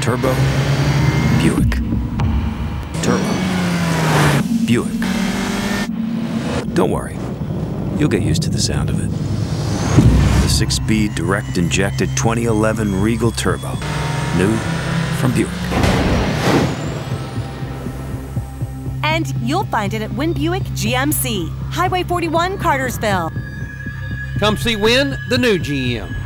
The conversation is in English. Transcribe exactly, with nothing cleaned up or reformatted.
Turbo, Buick. Turbo, Buick. Don't worry, you'll get used to the sound of it. The six-speed direct-injected twenty eleven Regal Turbo. New from Buick. And you'll find it at Wynn Buick G M C, Highway forty-one, Cartersville. Come see Wynn, the new G M.